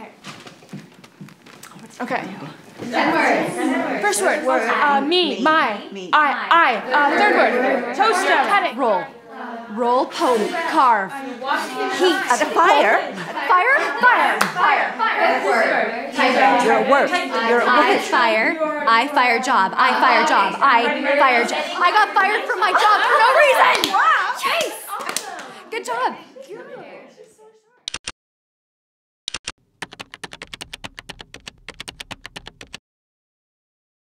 Okay. 10 words. First word. Me. My. Me. I. Third word. Toaster. Cutting. Roll. Roll, poke, carve. Heat. At a fire. Fire? Fire. You're a work. You're a I work. fire. I fire job. I fire job. I fire job. I got fired from my job for no reason. Wow. Chase. Good job.